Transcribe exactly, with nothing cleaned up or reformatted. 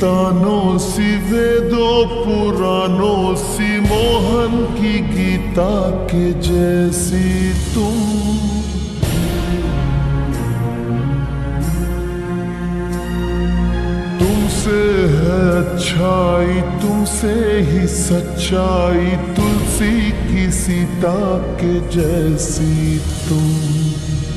तानों सी वेदों पुराणों सी मोहन की गीता के जैसी तुम। तुमसे है अच्छाई तुमसे ही सच्चाई तुलसी की सीता के जैसी तुम।